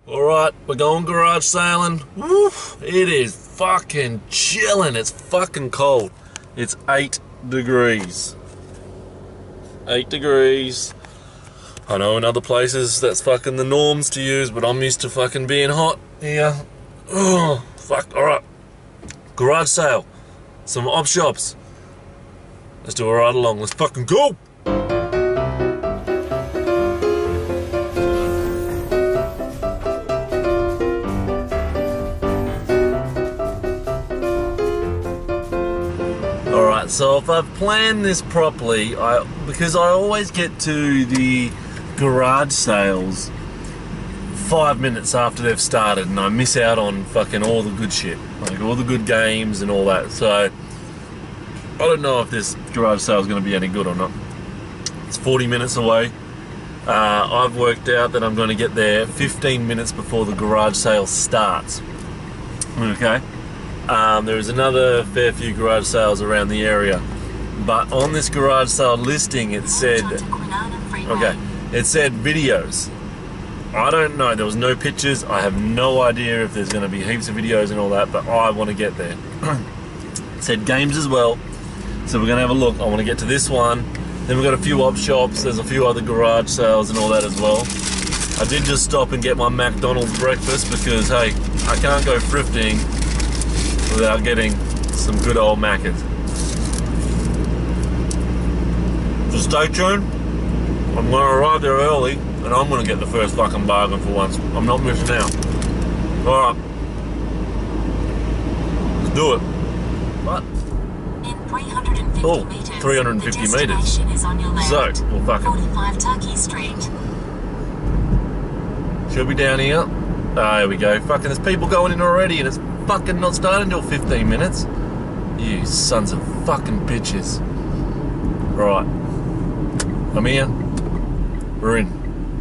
Alright, we're going garage sailing. Woo, it is fucking chilling. It's fucking cold. It's 8 degrees. 8 degrees. I know in other places that's fucking the norms to use, but I'm used to fucking being hot here. Oh, fuck. Alright. Garage sale. Some op shops. Let's do a ride along. Let's fucking go! Alright, so if I've planned this properly, because I always get to the garage sales 5 minutes after they've started and I miss out on fucking all the good shit, like all the good games and all that. So I don't know if this garage sale is going to be any good or not. It's 40 minutes away. I've worked out that I'm going to get there 15 minutes before the garage sale starts. Okay. There is another fair few garage sales around the area, but on this garage sale listing it said, it said videos. I don't know, there was no pictures. I have no idea if there's going to be heaps of videos and all that, but I want to get there. It said games as well, so we're going to have a look. I want to get to this one. Then we've got a few op shops, there's a few other garage sales and all that as well. I did just stop and get my McDonald's breakfast because, hey, I can't go thrifting without getting some good old Maccas. So stay tuned. I'm going to arrive there early and I'm going to get the first fucking bargain for once. I'm not missing out. Alright. Let's do it. What? In 350 meters, 350 the meters. destination is on your left. So, we'll fucking... 45 Turkey Street. Should be down here. Ah, here we go. Fucking there's people going in already and it's fucking not starting until 15 minutes. You sons of fucking bitches. Right. I'm here. We're in.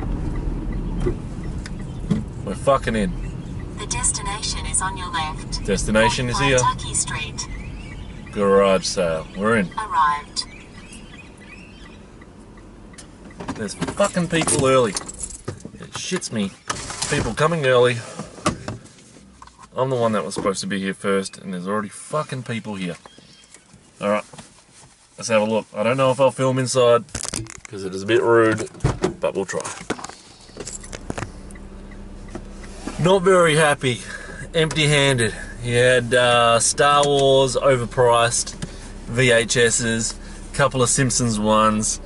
We're fucking in. The destination is on your left. Destination is here. Turkey Street. Garage sale. We're in. Arrived. There's fucking people early. It shits me. People coming early. I'm the one that was supposed to be here first, and there's already fucking people here. Alright, let's have a look. I don't know if I'll film inside, because it is a bit rude, but we'll try. Not very happy. Empty-handed. He had Star Wars overpriced VHSs, couple of Simpsons ones.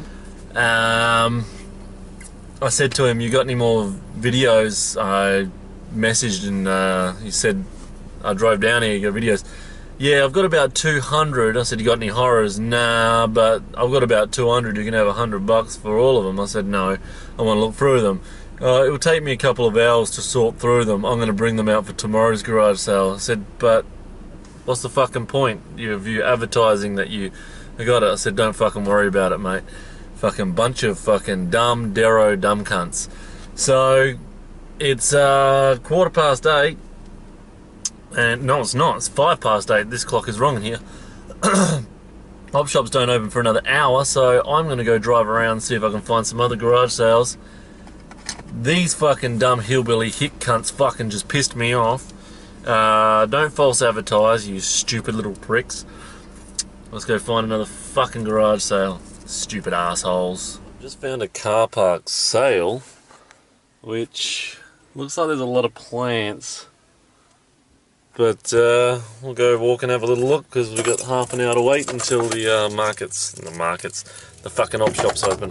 I said to him, you got any more videos? I messaged and he said, I drove down here, you got videos? Yeah, I've got about 200. I said, you got any horrors? Nah, but I've got about 200. You can have $100 for all of them. I said, no, I want to look through them. It will take me a couple of hours to sort through them. I'm going to bring them out for tomorrow's garage sale. I said, but what's the fucking point? You're advertising that you got it. I said, don't fucking worry about it, mate. Fucking bunch of fucking dumb cunts. So it's 8:15, and no, it's not. It's 8:05. This clock is wrong in here. Op shops don't open for another hour, so I'm gonna go drive around and see if I can find some other garage sales. These fucking dumb hillbilly hick cunts fucking just pissed me off. Don't false advertise, you stupid little pricks. Let's go find another fucking garage sale. Stupid assholes. Just found a car park sale, which looks like there's a lot of plants. But we'll go walk and have a little look because we've got half an hour to wait until the the fucking op shops open.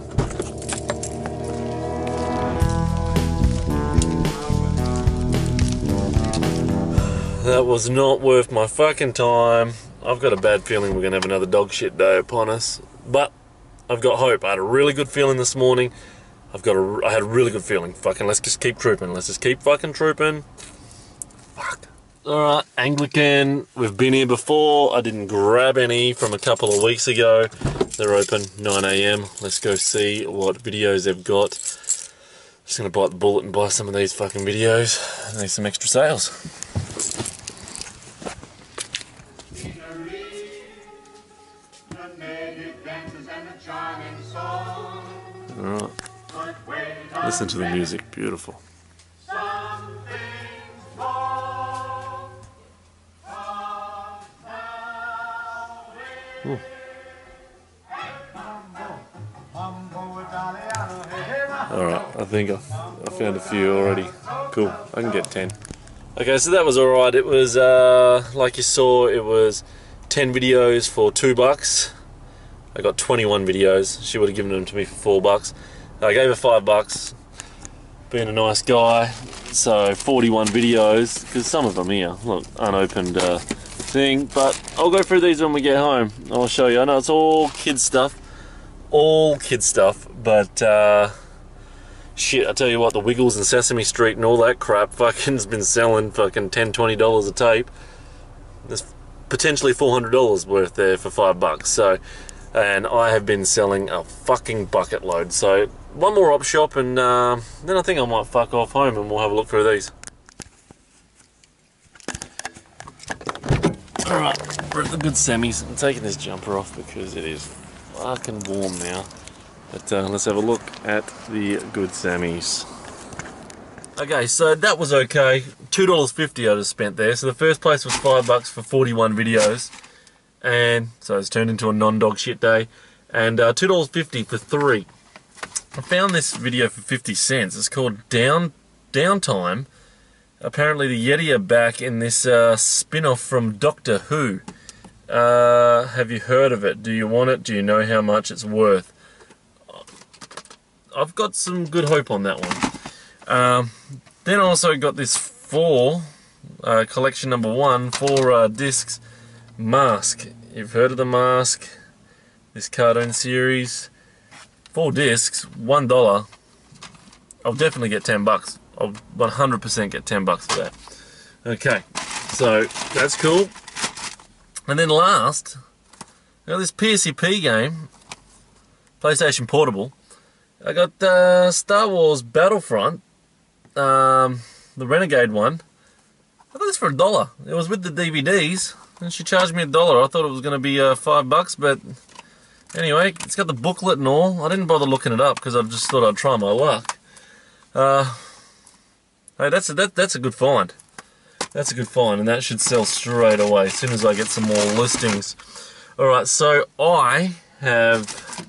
That was not worth my fucking time. I've got a bad feeling we're gonna have another dog shit day upon us, but I've got hope. I had a really good feeling this morning. I had a really good feeling. Fucking let's just keep trooping. Let's just keep fucking trooping. Fuck. Alright, Anglican. We've been here before. I didn't grab any from a couple of weeks ago. They're open 9 AM. Let's go see what videos they've got. Just gonna bite the bullet and buy some of these fucking videos. Need some extra sales. Alright. Listen to the music, beautiful. Ooh. Alright, I think I found a few already. Cool, I can get 10. Okay, so that was alright. It was, like you saw, it was 10 videos for $2. I got 21 videos. She would have given them to me for $4. I gave her $5, being a nice guy. So 41 videos, because some of them here, look, unopened thing. But I'll go through these when we get home. I'll show you. I know it's all kids stuff. All kids stuff, but shit, I tell you what, the Wiggles and Sesame Street and all that crap fucking's been selling fucking $10, $20 a tape. There's potentially $400 worth there for $5. So, and I have been selling a fucking bucket load. So one more op shop, and then I think I might fuck off home and we'll have a look through these. Alright, we're at the Good Sammys. I'm taking this jumper off because it is fucking warm now. But let's have a look at the Good Sammys. Okay, so that was okay. $2.50 I just spent there. So the first place was $5 for 41 videos. And so it's turned into a non-dog shit day. And $2.50 for 3. I found this video for 50 cents. It's called Downtime. Apparently the Yeti are back in this spin-off from Doctor Who. Have you heard of it? Do you want it? Do you know how much it's worth? I've got some good hope on that one. Then I also got this 4, collection number 1, 4 discs, Mask. You've heard of the Mask? This cartoon series. 4 discs, $1. I'll definitely get $10. I'll 100% get $10 for that. Okay, so that's cool. And then last, I got this PSP game, PlayStation Portable. I got Star Wars Battlefront, the Renegade one. I got this for $1. It was with the DVDs, and she charged me $1. I thought it was going to be $5, but anyway, it's got the booklet and all. I didn't bother looking it up because I just thought I'd try my luck. Hey, that's a good find. That's a good find, and that should sell straight away as soon as I get some more listings. Alright, so I have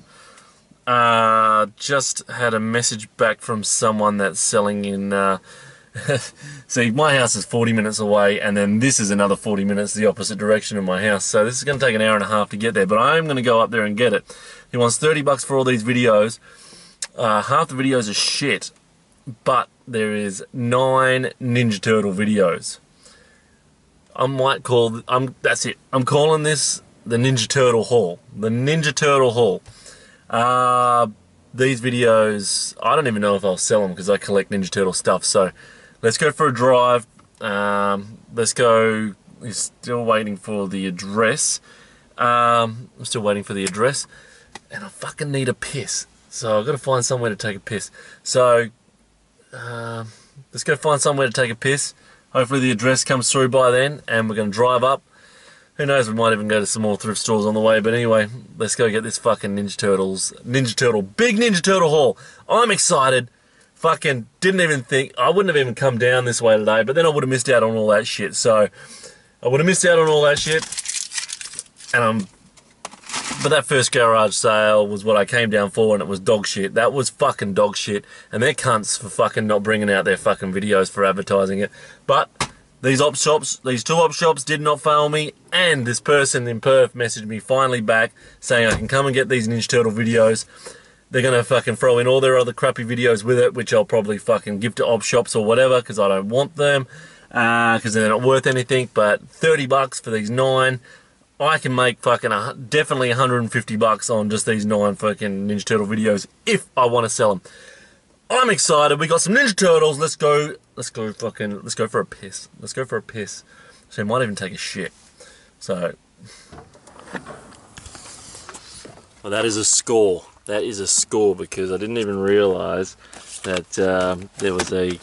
just had a message back from someone that's selling in... see, my house is 40 minutes away, and then this is another 40 minutes the opposite direction of my house. So this is going to take an hour and a half to get there, but I am going to go up there and get it. He wants $30 for all these videos. Half the videos are shit, but there is 9 Ninja Turtle videos. I might call... that's it. I'm calling this the Ninja Turtle Haul. The Ninja Turtle Haul. These videos, I don't even know if I'll sell them because I collect Ninja Turtle stuff. So let's go for a drive. Let's go. He's still waiting for the address. I'm still waiting for the address, and I fucking need a piss. So I've got to find somewhere to take a piss. So let's go find somewhere to take a piss. Hopefully the address comes through by then, and we're going to drive up. Who knows, we might even go to some more thrift stores on the way, but anyway, let's go get this fucking big Ninja Turtle haul. I'm excited. Fucking didn't even think, I wouldn't have even come down this way today, but then I would have missed out on all that shit. So, I would have missed out on all that shit, and but that first garage sale was what I came down for, and it was dog shit. That was fucking dog shit, and they're cunts for fucking not bringing out their fucking videos for advertising it. But these op shops, these 2 op shops did not fail me, and this person in Perth messaged me finally back saying I can come and get these Ninja Turtle videos. They're going to fucking throw in all their other crappy videos with it, which I'll probably fucking give to op shops or whatever, because I don't want them, because they're not worth anything. But $30 for these 9. I can make fucking definitely $150 on just these 9 fucking Ninja Turtle videos if I want to sell them. I'm excited. We got some Ninja Turtles. Let's go for a piss. Let's go for a piss. So I might even take a shit. So, well, that is a score. That is a score because I didn't even realise that there was a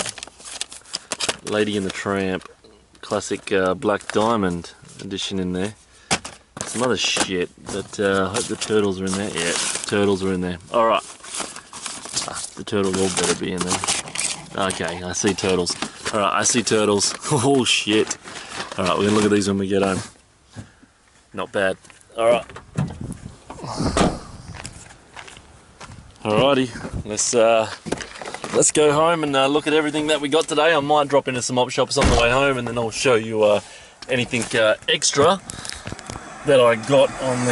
Lady and the Tramp classic Black Diamond edition in there. Some other shit, but I hope the turtles are in there. Yeah, turtles are in there. Alright. The turtles all better be in there. Okay, I see turtles. Alright, I see turtles. Oh shit. Alright, we're gonna look at these when we get home. Not bad. Alright. Alrighty, let's go home and look at everything that we got today. I might drop into some op shops on the way home, and then I'll show you anything extra that I got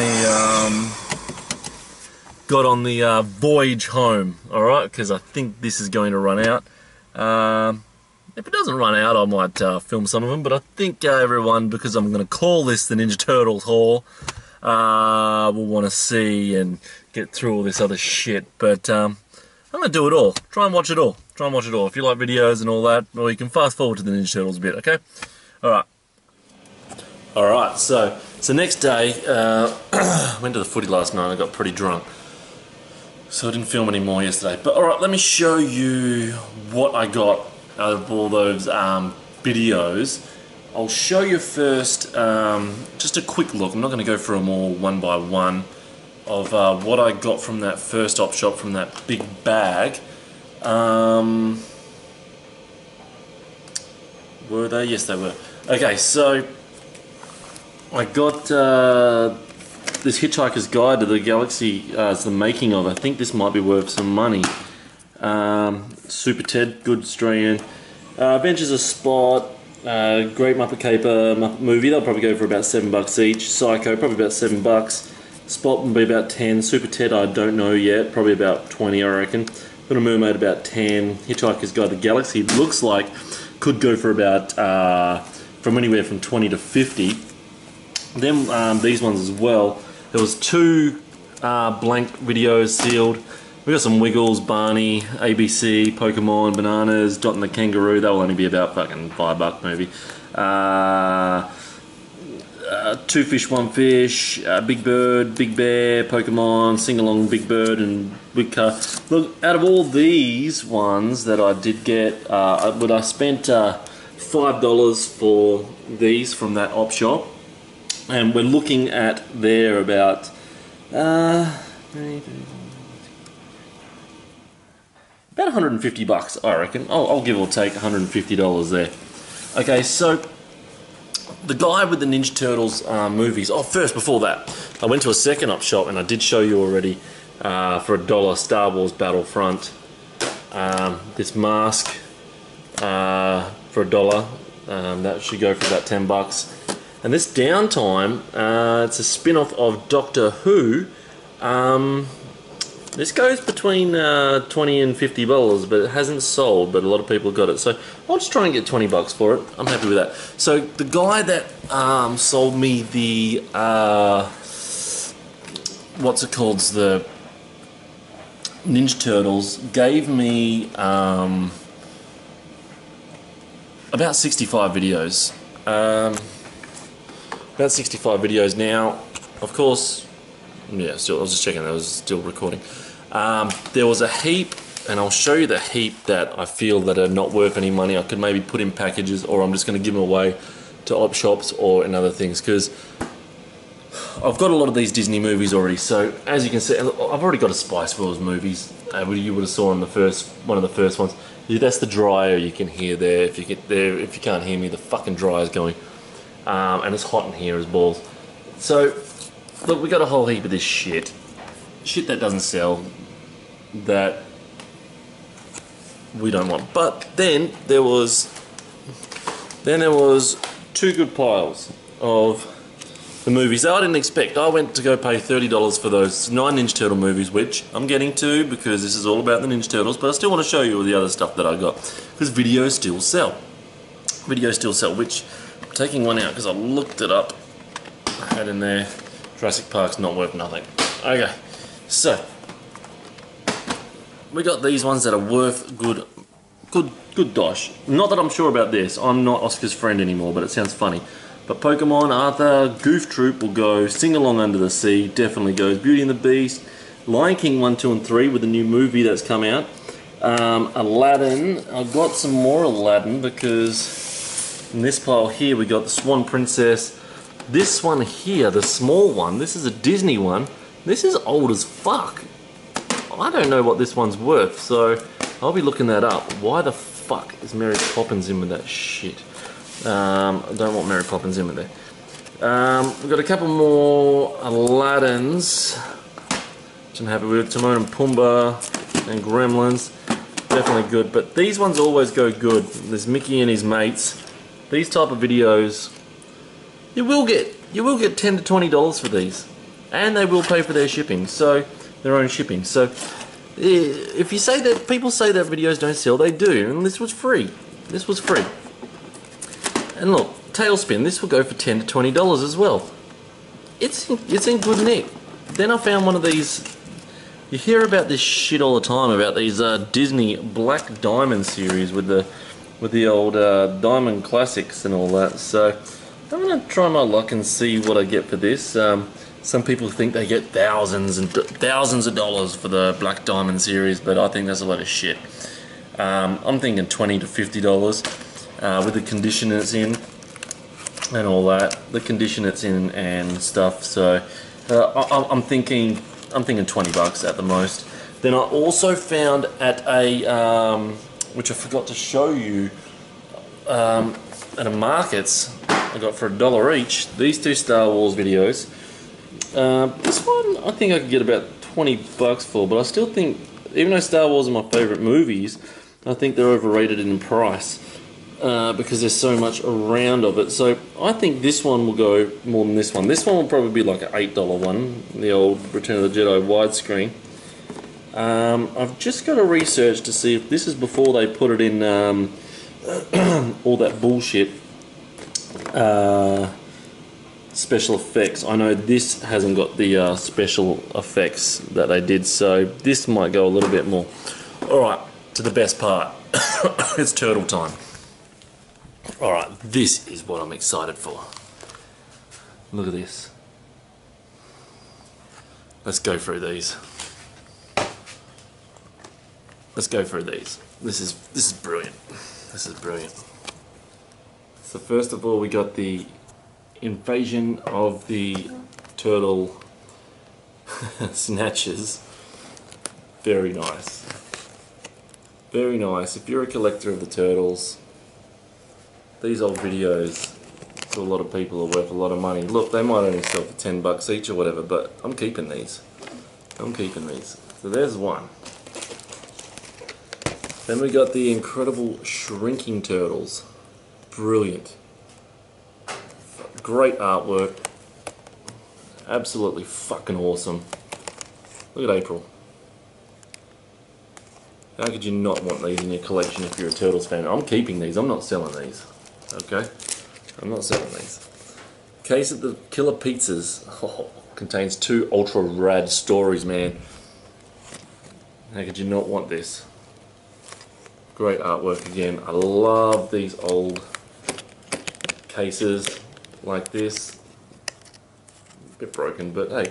on the voyage home. Alright, because I think this is going to run out. If it doesn't run out, I might film some of them, but I think everyone, because I'm going to call this the Ninja Turtles haul, will want to see and get through all this other shit. But I'm going to do it all. Try and watch it all. Try and watch it all. If you like videos and all that, or you can fast forward to the Ninja Turtles a bit, okay? Alright. Alright, so next day, went to the footy last night. I got pretty drunk, so I didn't film any more yesterday. But alright, let me show you what I got out of all those videos. I'll show you first just a quick look. I'm not going to go through them all one by one of what I got from that first op shop, from that big bag. Were they? Yes, they were. Okay, so I got this Hitchhiker's Guide to the Galaxy. It's the making of. I think this might be worth some money. Super Ted, good Australian. Adventures of Spot, Great Muppet Caper, Muppet Movie, they'll probably go for about $7 each. Psycho, probably about $7. Spot will be about 10. Super Ted, I don't know yet, probably about 20, I reckon. Little Mermaid, about 10. Hitchhiker's Guide to the Galaxy, it looks like, could go for about, from anywhere from 20 to 50. Then these ones as well. There was 2 blank videos sealed. We got some Wiggles, Barney, ABC, Pokemon, Bananas, Dot and the Kangaroo. That will only be about fucking $5 maybe. 2 Fish, 1 Fish, Big Bird, Big Bear, Pokemon, Sing Along, Big Bird, and Big Car. Look, out of all these ones that I did get, I spent $5 for these from that op shop, and we're looking at there about about $150, I reckon. I'll give or take $150 there. Okay, so the guy with the Ninja Turtles movies. Oh, first, before that, I went to a second op shop, and I did show you already for $1, Star Wars Battlefront. This mask for $1. That should go for about $10. And this Downtime, it's a spin-off of Doctor Who. This goes between $20 and $50, but it hasn't sold, but a lot of people got it. So I'll just try and get $20 for it. I'm happy with that. So the guy that sold me the, what's it called, the Ninja Turtles, gave me about 65 videos. About 65 videos now. Of course, yeah, still, I was just checking, that was still recording. There was a heap, and I'll show you the heap that I feel that are not worth any money. I could maybe put in packages, or I'm just going to give them away to op shops or in other things, because I've got a lot of these Disney movies already. So as you can see, I've already got a Spice World movies. You would have saw in the one of the first ones. Yeah, that's the dryer you can hear there. If you get there, if you can't hear me, the fucking dryer's going, and it's hot in here as balls. So look, we got a whole heap of this shit that doesn't sell, that we don't want. But then there was 2 good piles of the movies that I didn't expect. I went to go pay $30 for those 9 Ninja Turtle movies, which I'm getting to because this is all about the Ninja Turtles, but I still want to show you all the other stuff that I got, because videos still sell. Videos still sell, which I'm taking one out because I looked it up. I had in there, Jurassic Park's not worth nothing. Okay, so we got these ones that are worth good dosh. Not that I'm sure about this. I'm not Oscar's friend anymore, but it sounds funny. But Pokemon, Arthur, Goof Troop will go. Sing Along Under the Sea definitely goes. Beauty and the Beast, Lion King 1, 2, and 3 with the new movie that's come out. Aladdin, I've got some more Aladdin because in this pile here we got the Swan Princess. This one here, the small one, this is a Disney one. This is old as fuck. I don't know what this one's worth, so I'll be looking that up. Why the fuck is Mary Poppins in with that shit? I don't want Mary Poppins in with there. We've got a couple more Aladdins, which I'm happy with. Timon and Pumbaa and Gremlins, definitely good. But these ones always go good. There's Mickey and his mates. These type of videos, you will get $10 to $20 for these, and they will pay for their shipping, so their own shipping. So if you say that, people say that videos don't sell, they do, and this was free. This was free. And look, Tailspin, this will go for $10 to $20 as well. It's in good nick. Then I found one of these. You hear about this shit all the time about these Disney Black Diamond series with the old Diamond Classics and all that. So I'm gonna try my luck and see what I get for this. Some people think they get thousands of dollars for the Black Diamond series, but I think that's a lot of shit. I'm thinking $20 to $50 with the condition it's in and all that. The condition it's in and stuff. So I'm thinking $20 at the most. Then I also found at a which I forgot to show you at a Markets. I got for $1 each. These two Star Wars videos. This one I think I could get about $20 for, but I still think, even though Star Wars are my favourite movies, I think they're overrated in price because there's so much around of it. So I think this one will go more than this one. This one will probably be like an $8 one, the old Return of the Jedi widescreen. I've just got to research to see if this is before they put it in all that bullshit special effects. I know this hasn't got the special effects that they did, so this might go a little bit more. Alright, to the best part. It's turtle time. Alright, this is what I'm excited for. Look at this. Let's go through these. Let's go through these. This is brilliant. This is brilliant. So first of all, we got the Invasion of the Turtle Snatchers. Very nice. Very nice. If you're a collector of the turtles, these old videos to a lot of people are worth a lot of money. Look, they might only sell for $10 each or whatever, but I'm keeping these. I'm keeping these. So there's one. Then we got the incredible Shrinking Turtles. Brilliant. Great artwork. Absolutely fucking awesome. Look at April. How could you not want these in your collection if you're a Turtles fan? I'm keeping these. I'm not selling these. Okay? I'm not selling these. Case of the Killer Pizzas. Oh, contains 2 ultra rad stories, man. How could you not want this? Great artwork again. I love these old cases like this. A bit broken, but hey,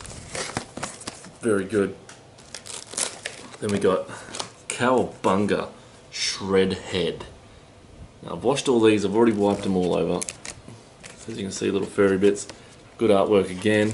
very good. Then we got Cowabunga Shred Head. Now I've washed all these, I've already wiped them all over. So as you can see, little furry bits. Good artwork again.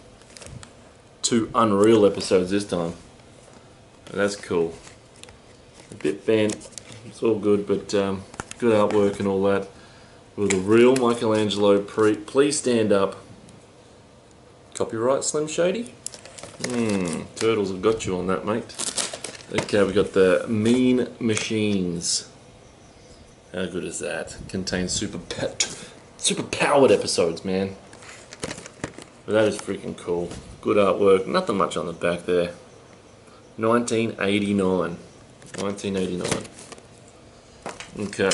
2 Unreal episodes this time. That's cool. A bit bent, it's all good, but good artwork and all that. With a real Michelangelo, please stand up. Copyright Slim Shady? Turtles have got you on that, mate. Okay, we got the Mean Machines. How good is that? Contains super powered episodes, man. But that is freaking cool. Good artwork. Nothing much on the back there. 1989. 1989. Okay.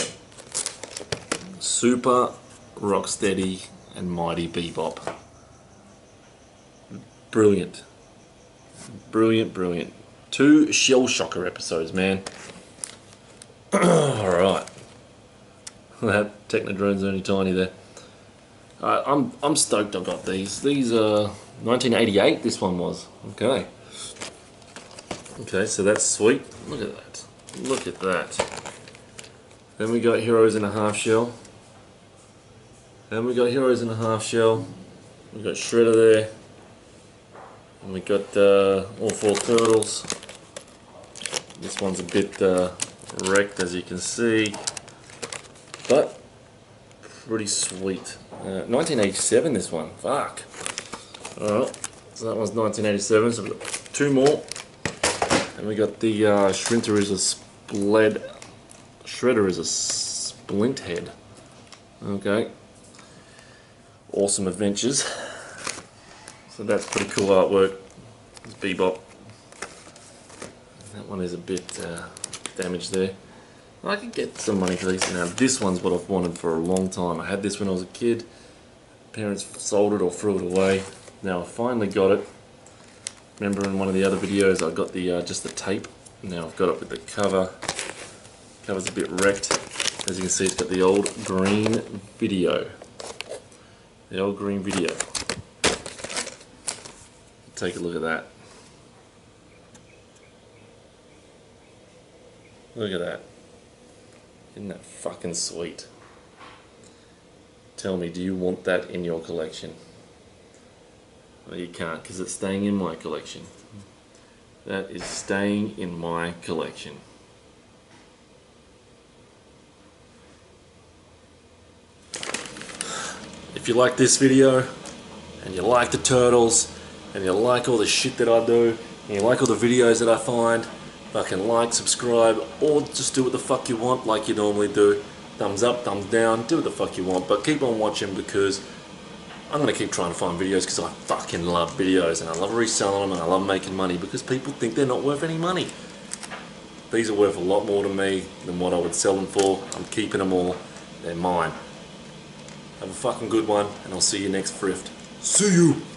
Super Rocksteady and Mighty Bebop. Brilliant. Brilliant, brilliant. 2 Shell Shocker episodes, man. Alright. That Technodrone's only tiny there. I'm stoked I got these. These are 1988 this one was. Okay. Okay, so that's sweet. Look at that. Look at that. Then we got Heroes in a Half Shell. Then we got Heroes in a Half Shell. We got Shredder there. And we got all 4 turtles. This one's a bit wrecked, as you can see, but pretty sweet. 1987, this one. Fuck. Alright, so that one's 1987, so we've got two more. And we got the Shredder is a splint head. Okay. Awesome Adventures. So that's pretty cool artwork. It's Bebop. That one is a bit damaged there. I could get some money for these. Now this one's what I've wanted for a long time. I had this when I was a kid. Parents sold it or threw it away. Now I finally got it. Remember in one of the other videos I got the just the tape. Now I've got it with the cover. Cover's a bit wrecked. As you can see, it's got the old green video. The old green video. Take a look at that. Look at that. Isn't that fucking sweet? Tell me, do you want that in your collection? Well, you can't, because it's staying in my collection. That is staying in my collection. If you like this video, and you like the turtles, and you like all the shit that I do, and you like all the videos that I find, fucking like, subscribe, or just do what the fuck you want like you normally do. Thumbs up, thumbs down, do what the fuck you want, but keep on watching because I'm going to keep trying to find videos because I fucking love videos and I love reselling them and I love making money because people think they're not worth any money. These are worth a lot more to me than what I would sell them for. I'm keeping them all. They're mine. Have a fucking good one and I'll see you next thrift. See you!